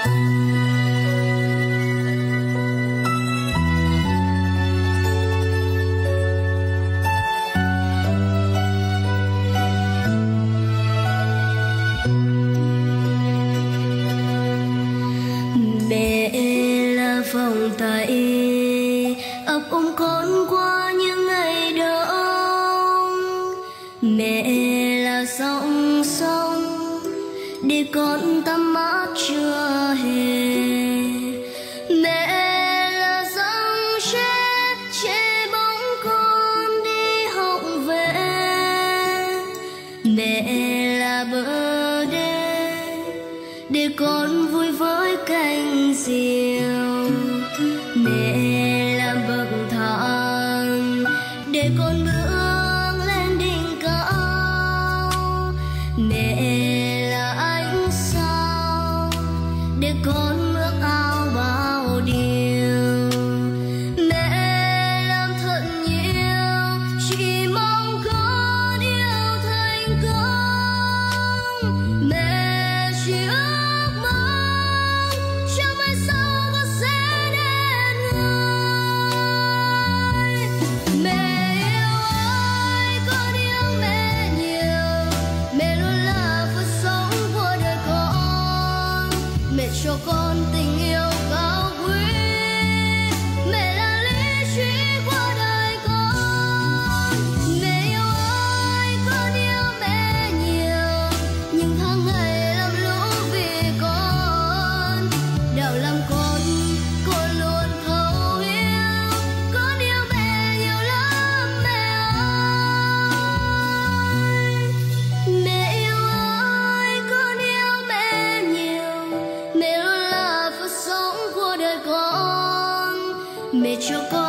vòng tay ấp ôm con qua những ngày đông. Mẹ là dòng sông để con tắm mát chưa hè. Mẹ là dòng tre che bóng con đi học về. Mẹ là bờ đê để con vui với cánh diều. Mẹ là bậc thang để con bước lên đỉnh cao. Mẹ là ánh sao để con ước ao bao điều. Mẹ làm thật nhiều chỉ mong con yêu thành công. Mẹ chỉ ước mong trong mai sau con sẽ đến người. Mẹ yêu ơi, con yêu mẹ nhiều. Mẹ luôn là phước sống của đời con. Mẹ cho con tình yêu cao quý. Mẹ là lý trí của đời con. Mẹ yêu ơi, con yêu mẹ nhiều. Những tháng ngày làm lũ vì con. Đạo làm con luôn thấu hiểu. Con yêu mẹ nhiều lắm mẹ ơi. Mẹ yêu ơi, con yêu mẹ nhiều. Mẹ luôn là phước sống của đời con. Mẹ cho con